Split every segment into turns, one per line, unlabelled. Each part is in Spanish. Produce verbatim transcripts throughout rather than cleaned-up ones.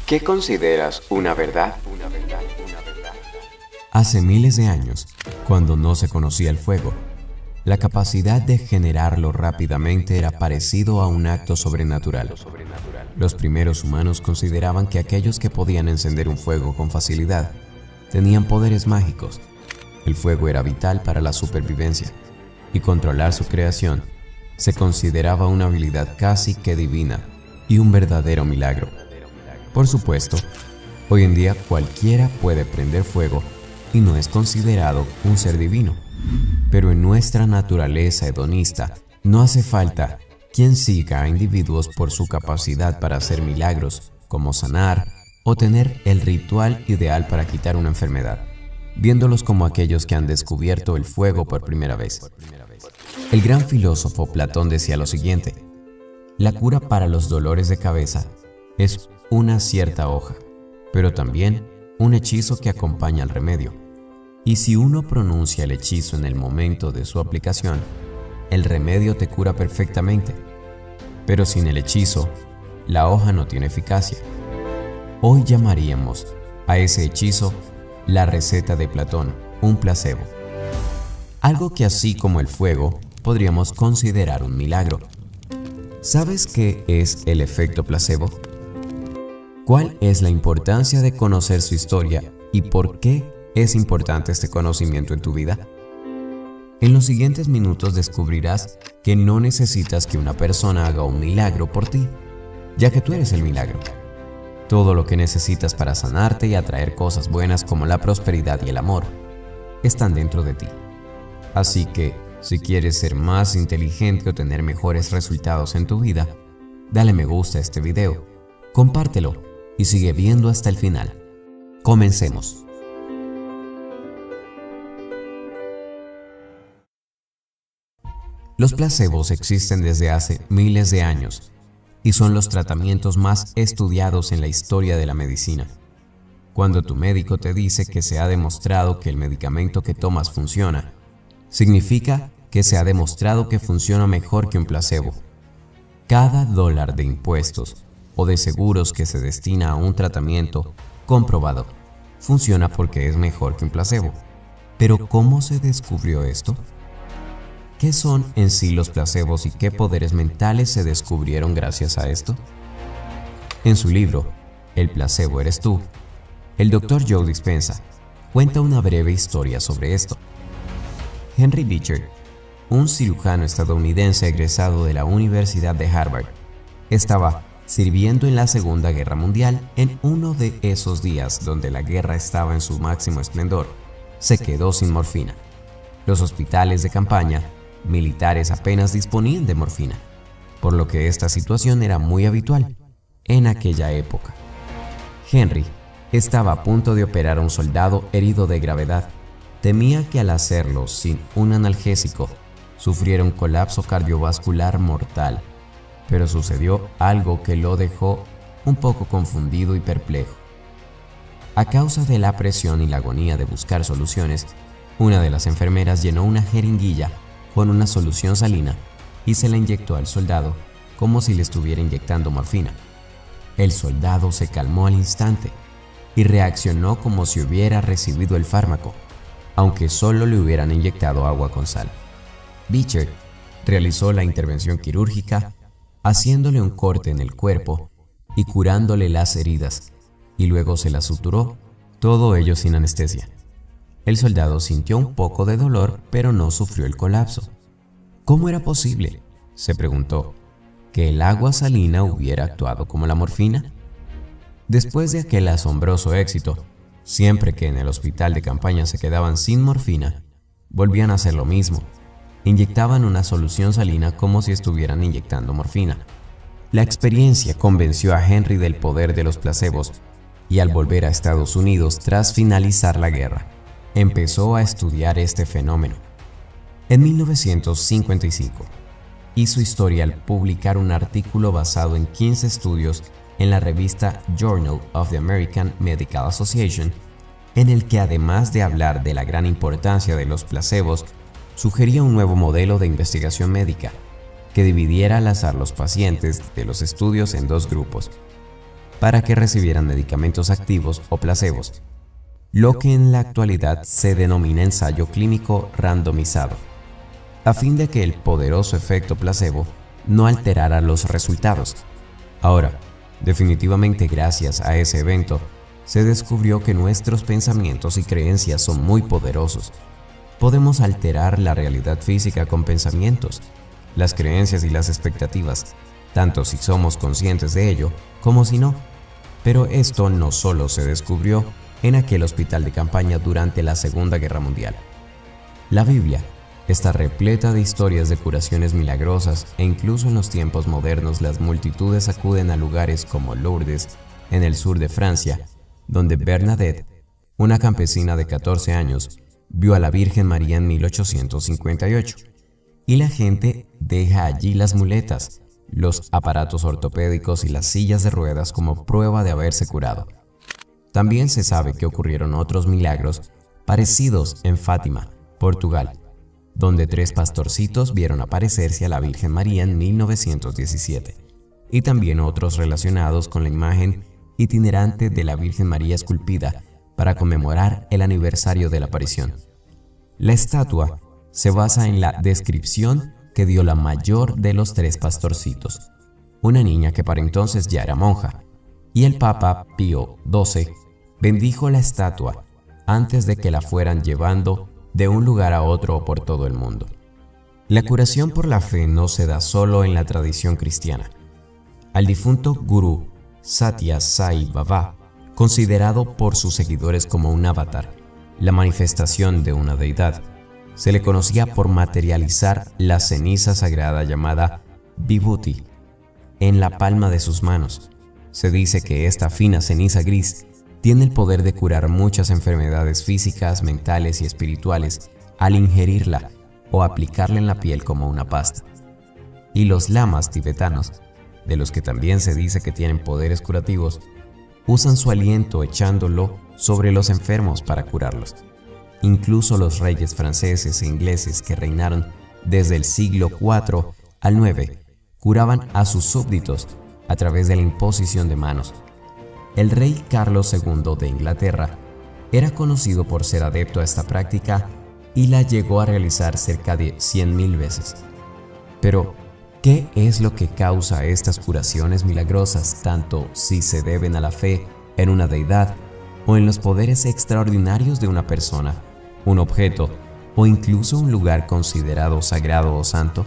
¿Qué consideras una verdad?
Hace miles de años, cuando no se conocía el fuego, la capacidad de generarlo rápidamente era parecido a un acto sobrenatural. Los primeros humanos consideraban que aquellos que podían encender un fuego con facilidad tenían poderes mágicos. El fuego era vital para la supervivencia, y controlar su creación se consideraba una habilidad casi que divina y un verdadero milagro. Por supuesto, hoy en día cualquiera puede prender fuego y no es considerado un ser divino. Pero en nuestra naturaleza hedonista no hace falta quien siga a individuos por su capacidad para hacer milagros, como sanar o tener el ritual ideal para quitar una enfermedad, viéndolos como aquellos que han descubierto el fuego por primera vez. El gran filósofo Platón decía lo siguiente: la cura para los dolores de cabeza es una cierta hoja, pero también un hechizo que acompaña al remedio. Y si uno pronuncia el hechizo en el momento de su aplicación, el remedio te cura perfectamente. Pero sin el hechizo, la hoja no tiene eficacia. Hoy llamaríamos a ese hechizo la receta de Platón, un placebo. Algo que, así como el fuego, podríamos considerar un milagro. ¿Sabes qué es el efecto placebo? ¿Cuál es la importancia de conocer su historia y por qué es importante este conocimiento en tu vida? En los siguientes minutos descubrirás que no necesitas que una persona haga un milagro por ti, ya que tú eres el milagro. Todo lo que necesitas para sanarte y atraer cosas buenas como la prosperidad y el amor están dentro de ti. Así que, si quieres ser más inteligente o tener mejores resultados en tu vida, dale me gusta a este video, compártelo y sigue viendo hasta el final. Comencemos. Los placebos existen desde hace miles de años y son los tratamientos más estudiados en la historia de la medicina. Cuando tu médico te dice que se ha demostrado que el medicamento que tomas funciona, significa que se ha demostrado que funciona mejor que un placebo. Cada dólar de impuestos o de seguros que se destina a un tratamiento comprobado funciona porque es mejor que un placebo. Pero ¿cómo se descubrió esto? ¿Qué son en sí los placebos y qué poderes mentales se descubrieron gracias a esto? En su libro, El placebo eres tú, el doctor Joe Dispenza cuenta una breve historia sobre esto. Henry Beecher, un cirujano estadounidense egresado de la Universidad de Harvard, estaba sirviendo en la Segunda Guerra Mundial. En uno de esos días donde la guerra estaba en su máximo esplendor, se quedó sin morfina. Los hospitales de campaña militares apenas disponían de morfina, por lo que esta situación era muy habitual en aquella época. Henry estaba a punto de operar a un soldado herido de gravedad. Temía que al hacerlo sin un analgésico sufriera un colapso cardiovascular mortal, pero sucedió algo que lo dejó un poco confundido y perplejo. A causa de la presión y la agonía de buscar soluciones, una de las enfermeras llenó una jeringuilla con una solución salina y se la inyectó al soldado como si le estuviera inyectando morfina. El soldado se calmó al instante y reaccionó como si hubiera recibido el fármaco, aunque solo le hubieran inyectado agua con sal. Beecher realizó la intervención quirúrgica, haciéndole un corte en el cuerpo y curándole las heridas, y luego se las suturó, todo ello sin anestesia. El soldado sintió un poco de dolor, pero no sufrió el colapso. ¿Cómo era posible?, se preguntó, ¿que el agua salina hubiera actuado como la morfina? Después de aquel asombroso éxito, siempre que en el hospital de campaña se quedaban sin morfina, volvían a hacer lo mismo. Inyectaban una solución salina como si estuvieran inyectando morfina. La experiencia convenció a Henry del poder de los placebos y al volver a Estados Unidos tras finalizar la guerra, empezó a estudiar este fenómeno. En mil novecientos cincuenta y cinco, hizo historia al publicar un artículo basado en quince estudios en la revista Journal of the American Medical Association, en el que, además de hablar de la gran importancia de los placebos, sugería un nuevo modelo de investigación médica que dividiera al azar los pacientes de los estudios en dos grupos. para que recibieran medicamentos activos o placebos, lo que en la actualidad se denomina ensayo clínico randomizado, a fin de que el poderoso efecto placebo no alterara los resultados. Ahora, definitivamente gracias a ese evento, se descubrió que nuestros pensamientos y creencias son muy poderosos. Podemos alterar la realidad física con pensamientos, las creencias y las expectativas, tanto si somos conscientes de ello como si no. Pero esto no solo se descubrió en aquel hospital de campaña durante la Segunda Guerra Mundial. La Biblia está repleta de historias de curaciones milagrosas e incluso en los tiempos modernos las multitudes acuden a lugares como Lourdes, en el sur de Francia, donde Bernadette, una campesina de catorce años, vio a la Virgen María en mil ochocientos cincuenta y ocho. Y la gente deja allí las muletas, los aparatos ortopédicos y las sillas de ruedas como prueba de haberse curado. También se sabe que ocurrieron otros milagros parecidos en Fátima, Portugal, donde tres pastorcitos vieron aparecerse a la Virgen María en mil novecientos diecisiete, y también otros relacionados con la imagen itinerante de la Virgen María esculpida para conmemorar el aniversario de la aparición. La estatua se basa en la descripción que dio la mayor de los tres pastorcitos, una niña que para entonces ya era monja, y el Papa Pío doce bendijo la estatua antes de que la fueran llevando de un lugar a otro por todo el mundo. La curación por la fe no se da solo en la tradición cristiana. Al difunto gurú Satya Sai Baba, considerado por sus seguidores como un avatar, la manifestación de una deidad, se le conocía por materializar la ceniza sagrada llamada Vibhuti en la palma de sus manos. Se dice que esta fina ceniza gris tiene el poder de curar muchas enfermedades físicas, mentales y espirituales al ingerirla o aplicarla en la piel como una pasta. Y los lamas tibetanos, de los que también se dice que tienen poderes curativos, usan su aliento echándolo sobre los enfermos para curarlos. Incluso los reyes franceses e ingleses que reinaron desde el siglo cuatro al nueve curaban a sus súbditos a través de la imposición de manos. El rey Carlos segundo de Inglaterra era conocido por ser adepto a esta práctica y la llegó a realizar cerca de cien mil veces. Pero, ¿qué es lo que causa estas curaciones milagrosas, tanto si se deben a la fe en una deidad o en los poderes extraordinarios de una persona, un objeto o incluso un lugar considerado sagrado o santo?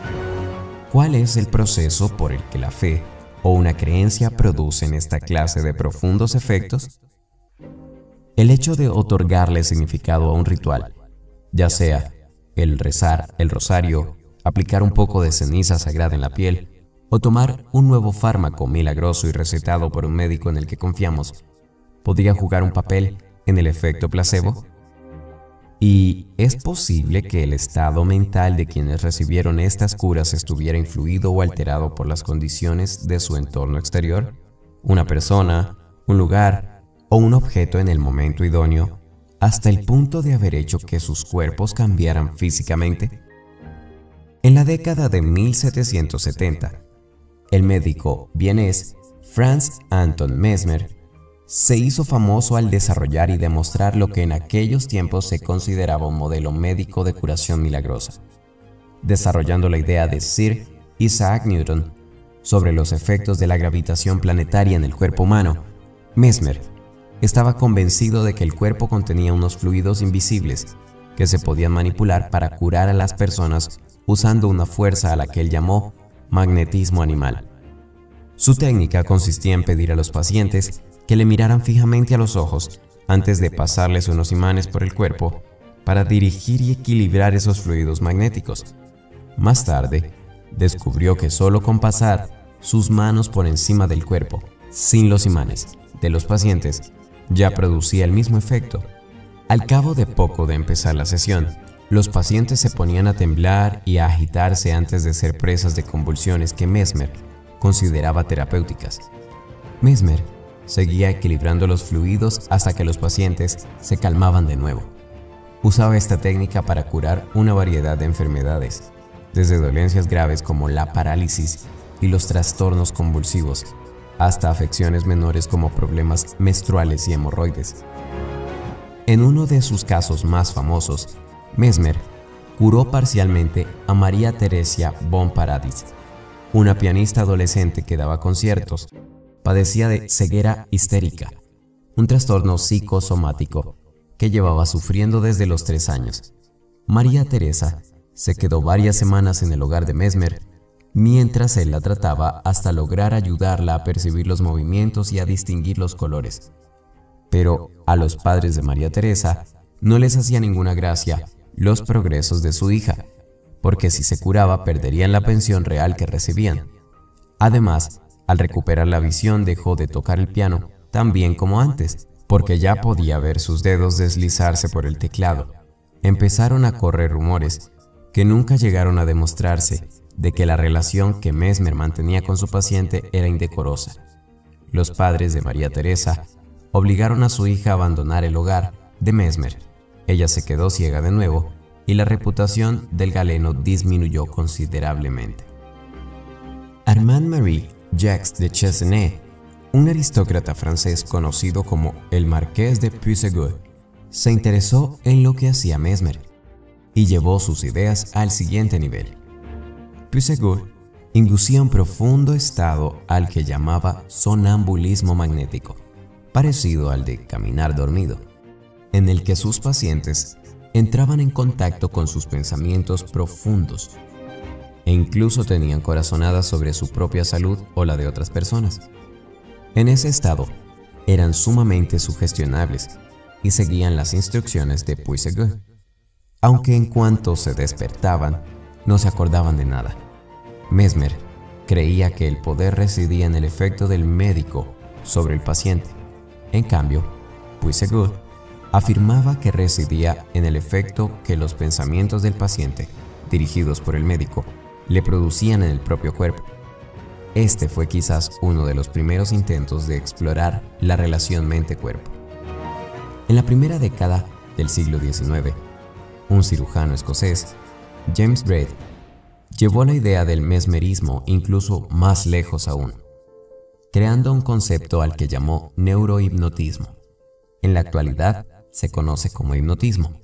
¿Cuál es el proceso por el que la fe o una creencia producen esta clase de profundos efectos? El hecho de otorgarle significado a un ritual, ya sea el rezar el rosario, aplicar un poco de ceniza sagrada en la piel o tomar un nuevo fármaco milagroso y recetado por un médico en el que confiamos, podría jugar un papel en el efecto placebo. ¿Y es posible que el estado mental de quienes recibieron estas curas estuviera influido o alterado por las condiciones de su entorno exterior? Una persona, un lugar o un objeto en el momento idóneo, hasta el punto de haber hecho que sus cuerpos cambiaran físicamente. En la década de mil setecientos setenta, el médico vienés Franz Anton Mesmer se hizo famoso al desarrollar y demostrar lo que en aquellos tiempos se consideraba un modelo médico de curación milagrosa, desarrollando la idea de Sir Isaac Newton sobre los efectos de la gravitación planetaria en el cuerpo humano. Mesmer estaba convencido de que el cuerpo contenía unos fluidos invisibles que se podían manipular para curar a las personas usando una fuerza a la que él llamó magnetismo animal. Su técnica consistía en pedir a los pacientes que le miraran fijamente a los ojos antes de pasarles unos imanes por el cuerpo para dirigir y equilibrar esos fluidos magnéticos. Más tarde, descubrió que solo con pasar sus manos por encima del cuerpo, sin los imanes, de los pacientes, ya producía el mismo efecto. Al cabo de poco de empezar la sesión, los pacientes se ponían a temblar y a agitarse antes de ser presas de convulsiones que Mesmer consideraba terapéuticas. Mesmer seguía equilibrando los fluidos hasta que los pacientes se calmaban de nuevo. Usaba esta técnica para curar una variedad de enfermedades, desde dolencias graves como la parálisis y los trastornos convulsivos, hasta afecciones menores como problemas menstruales y hemorroides. En uno de sus casos más famosos, Mesmer curó parcialmente a María Teresia von Paradis, una pianista adolescente que daba conciertos. Padecía de ceguera histérica, un trastorno psicosomático que llevaba sufriendo desde los tres años. María Teresa se quedó varias semanas en el hogar de Mesmer mientras él la trataba hasta lograr ayudarla a percibir los movimientos y a distinguir los colores. Pero a los padres de María Teresa no les hacía ninguna gracia los progresos de su hija, porque si se curaba perderían la pensión real que recibían. Además, al recuperar la visión dejó de tocar el piano tan bien como antes, porque ya podía ver sus dedos deslizarse por el teclado. Empezaron a correr rumores, que nunca llegaron a demostrarse, de que la relación que Mesmer mantenía con su paciente era indecorosa. Los padres de María Teresa obligaron a su hija a abandonar el hogar de Mesmer. Ella se quedó ciega de nuevo y la reputación del galeno disminuyó considerablemente. Armand-Marie Jacques de Chesnay, un aristócrata francés conocido como el Marqués de Puysegur, se interesó en lo que hacía Mesmer y llevó sus ideas al siguiente nivel. Puysegur inducía un profundo estado al que llamaba sonambulismo magnético, parecido al de caminar dormido, en el que sus pacientes entraban en contacto con sus pensamientos profundos e incluso tenían corazonadas sobre su propia salud o la de otras personas. En ese estado, eran sumamente sugestionables y seguían las instrucciones de Puysegur, aunque en cuanto se despertaban, no se acordaban de nada. Mesmer creía que el poder residía en el efecto del médico sobre el paciente. En cambio, Puysegur afirmaba que residía en el efecto que los pensamientos del paciente, dirigidos por el médico, le producían en el propio cuerpo. Este fue quizás uno de los primeros intentos de explorar la relación mente-cuerpo. En la primera década del siglo diecinueve, un cirujano escocés, James Braid, llevó la idea del mesmerismo incluso más lejos aún, creando un concepto al que llamó neurohipnotismo. En la actualidad se conoce como hipnotismo.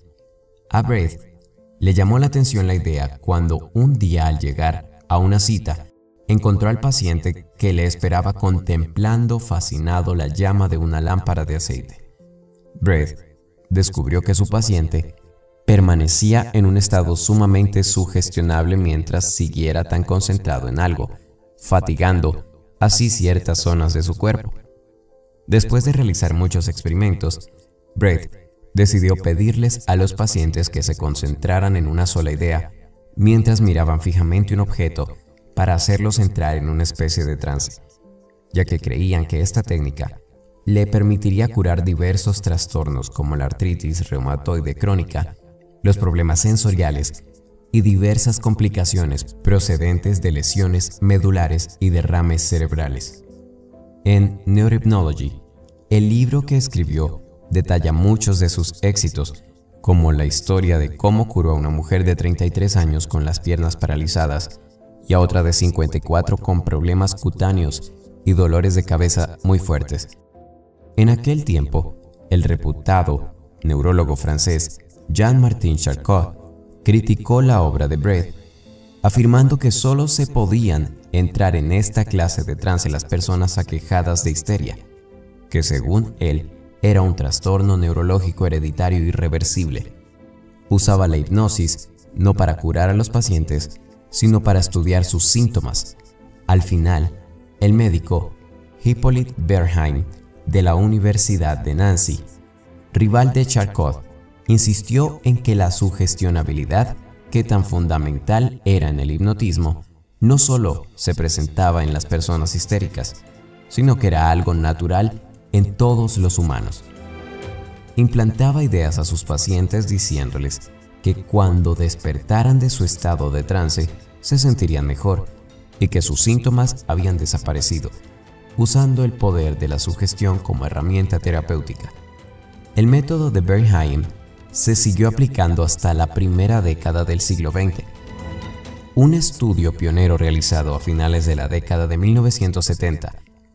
A Braid le llamó la atención la idea cuando un día al llegar a una cita encontró al paciente que le esperaba contemplando fascinado la llama de una lámpara de aceite. Braid descubrió que su paciente permanecía en un estado sumamente sugestionable mientras siguiera tan concentrado en algo, fatigando así ciertas zonas de su cuerpo. Después de realizar muchos experimentos, Braid decidió pedirles a los pacientes que se concentraran en una sola idea mientras miraban fijamente un objeto para hacerlos entrar en una especie de trance, ya que creían que esta técnica le permitiría curar diversos trastornos como la artritis reumatoide crónica, los problemas sensoriales y diversas complicaciones procedentes de lesiones medulares y derrames cerebrales. En Neurohypnology, el libro que escribió detalla muchos de sus éxitos, como la historia de cómo curó a una mujer de treinta y tres años con las piernas paralizadas y a otra de cincuenta y cuatro con problemas cutáneos y dolores de cabeza muy fuertes. En aquel tiempo, el reputado neurólogo francés Jean-Martin Charcot criticó la obra de Braid, afirmando que solo se podían entrar en esta clase de trance las personas aquejadas de histeria, que según él era un trastorno neurológico hereditario irreversible. Usaba la hipnosis no para curar a los pacientes, sino para estudiar sus síntomas. Al final, el médico Hippolyte Bernheim de la Universidad de Nancy, rival de Charcot, insistió en que la sugestionabilidad, que tan fundamental era en el hipnotismo, no solo se presentaba en las personas histéricas, sino que era algo natural en todos los humanos. Implantaba ideas a sus pacientes diciéndoles que cuando despertaran de su estado de trance se sentirían mejor y que sus síntomas habían desaparecido, usando el poder de la sugestión como herramienta terapéutica. El método de Bernheim se siguió aplicando hasta la primera década del siglo veinte. Un estudio pionero realizado a finales de la década de mil novecientos setenta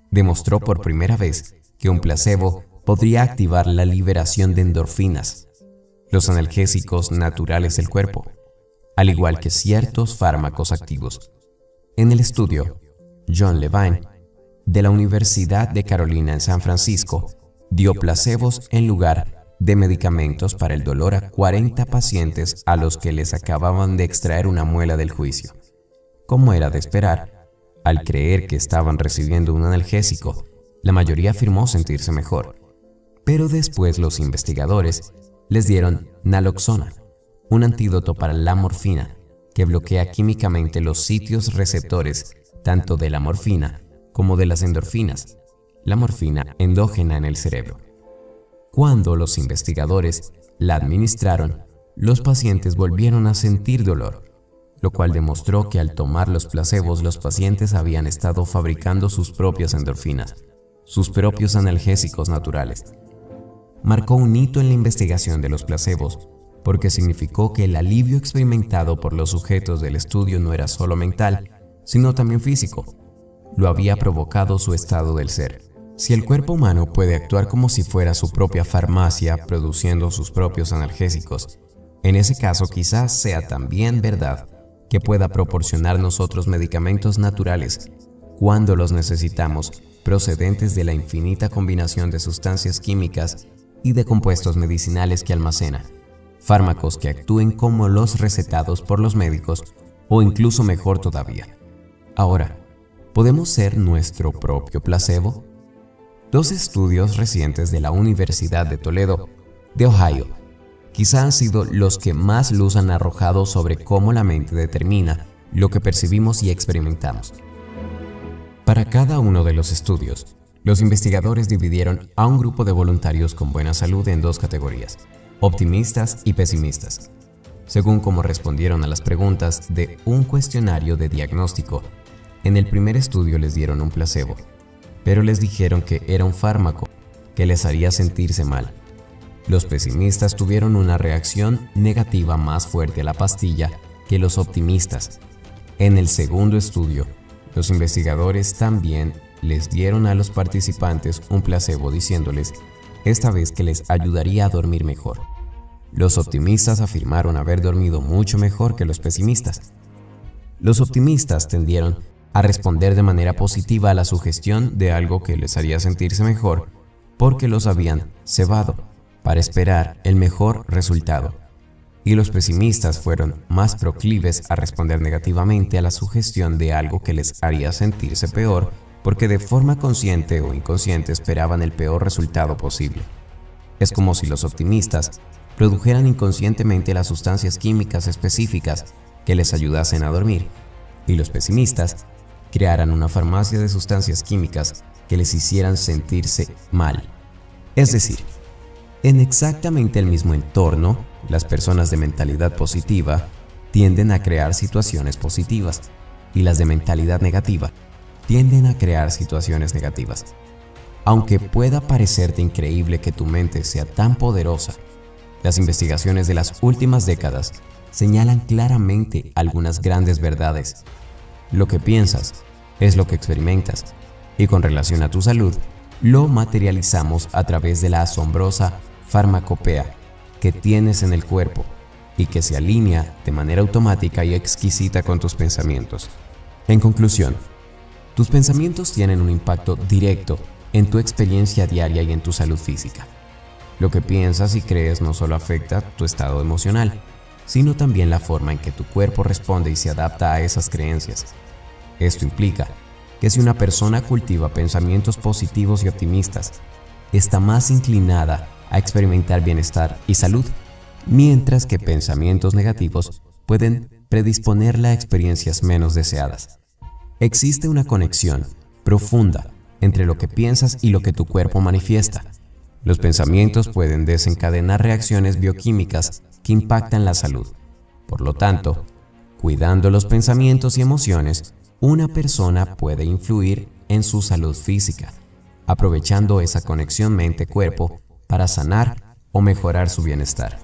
demostró por primera vez que un placebo podría activar la liberación de endorfinas, los analgésicos naturales del cuerpo, al igual que ciertos fármacos activos. En el estudio, John Levine, de la Universidad de Carolina en San Francisco, dio placebos en lugar de medicamentos para el dolor a cuarenta pacientes a los que les acababan de extraer una muela del juicio. Como era de esperar, al creer que estaban recibiendo un analgésico, la mayoría afirmó sentirse mejor. Pero después los investigadores les dieron naloxona, un antídoto para la morfina, que bloquea químicamente los sitios receptores tanto de la morfina como de las endorfinas, la morfina endógena en el cerebro. Cuando los investigadores la administraron, los pacientes volvieron a sentir dolor, lo cual demostró que al tomar los placebos los pacientes habían estado fabricando sus propias endorfinas, sus propios analgésicos naturales. Marcó un hito en la investigación de los placebos, porque significó que el alivio experimentado por los sujetos del estudio no era solo mental, sino también físico. Lo había provocado su estado del ser. Si el cuerpo humano puede actuar como si fuera su propia farmacia produciendo sus propios analgésicos, en ese caso quizás sea también verdad que pueda proporcionarnos otros medicamentos naturales cuando los necesitamos, procedentes de la infinita combinación de sustancias químicas y de compuestos medicinales que almacena, fármacos que actúen como los recetados por los médicos o incluso mejor todavía. Ahora, ¿podemos ser nuestro propio placebo? Dos estudios recientes de la Universidad de Toledo, de Ohio, quizá han sido los que más luz han arrojado sobre cómo la mente determina lo que percibimos y experimentamos. Para cada uno de los estudios, los investigadores dividieron a un grupo de voluntarios con buena salud en dos categorías, optimistas y pesimistas, según cómo respondieron a las preguntas de un cuestionario de diagnóstico. En el primer estudio les dieron un placebo, pero les dijeron que era un fármaco que les haría sentirse mal. Los pesimistas tuvieron una reacción negativa más fuerte a la pastilla que los optimistas. En el segundo estudio, los investigadores también les dieron a los participantes un placebo diciéndoles esta vez que les ayudaría a dormir mejor. Los optimistas afirmaron haber dormido mucho mejor que los pesimistas. Los optimistas tendieron a responder de manera positiva a la sugestión de algo que les haría sentirse mejor porque los habían cebado para esperar el mejor resultado. Y los pesimistas fueron más proclives a responder negativamente a la sugestión de algo que les haría sentirse peor porque de forma consciente o inconsciente esperaban el peor resultado posible. Es como si los optimistas produjeran inconscientemente las sustancias químicas específicas que les ayudasen a dormir, y los pesimistas crearan una farmacia de sustancias químicas que les hicieran sentirse mal. Es decir, en exactamente el mismo entorno, las personas de mentalidad positiva tienden a crear situaciones positivas y las de mentalidad negativa tienden a crear situaciones negativas. Aunque pueda parecerte increíble que tu mente sea tan poderosa, las investigaciones de las últimas décadas señalan claramente algunas grandes verdades. Lo que piensas es lo que experimentas, y con relación a tu salud, lo materializamos a través de la asombrosa farmacopea que tienes en el cuerpo y que se alinea de manera automática y exquisita con tus pensamientos. En conclusión, tus pensamientos tienen un impacto directo en tu experiencia diaria y en tu salud física. Lo que piensas y crees no solo afecta tu estado emocional, sino también la forma en que tu cuerpo responde y se adapta a esas creencias. Esto implica que si una persona cultiva pensamientos positivos y optimistas, está más inclinada a experimentar bienestar y salud, mientras que pensamientos negativos pueden predisponerla a experiencias menos deseadas. Existe una conexión profunda entre lo que piensas y lo que tu cuerpo manifiesta. Los pensamientos pueden desencadenar reacciones bioquímicas que impactan la salud. Por lo tanto, cuidando los pensamientos y emociones, una persona puede influir en su salud física, aprovechando esa conexión mente-cuerpo para sanar o mejorar su bienestar.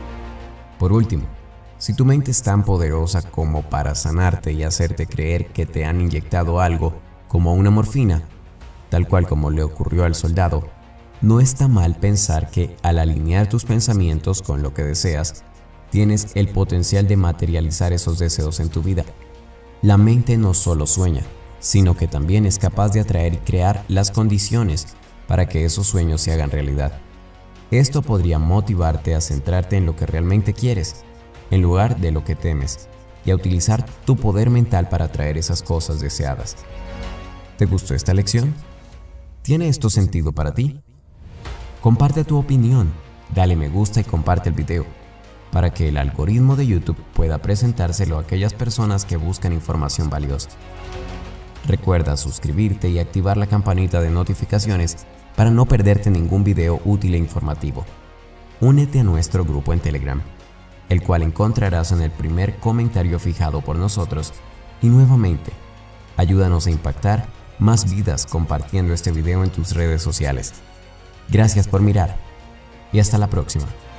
Por último, si tu mente es tan poderosa como para sanarte y hacerte creer que te han inyectado algo como una morfina, Tal cual como le ocurrió al soldado, no está mal pensar que al alinear tus pensamientos con lo que deseas, tienes el potencial de materializar esos deseos en tu vida. La mente no solo sueña, sino que también es capaz de atraer y crear las condiciones para que esos sueños se hagan realidad. Esto podría motivarte a centrarte en lo que realmente quieres, en lugar de lo que temes, y a utilizar tu poder mental para atraer esas cosas deseadas. ¿Te gustó esta lección? ¿Tiene esto sentido para ti? Comparte tu opinión, dale me gusta y comparte el video, para que el algoritmo de YouTube pueda presentárselo a aquellas personas que buscan información valiosa. Recuerda suscribirte y activar la campanita de notificaciones para no perderte ningún video útil e informativo. Únete a nuestro grupo en Telegram, el cual encontrarás en el primer comentario fijado por nosotros, y nuevamente, ayúdanos a impactar más vidas compartiendo este video en tus redes sociales. Gracias por mirar y hasta la próxima.